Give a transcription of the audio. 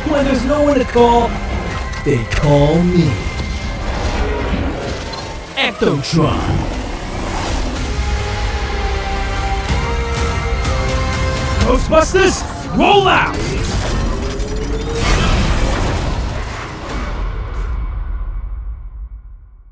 When there's no one to call, they call me. Ectotron. Ghostbusters, roll out!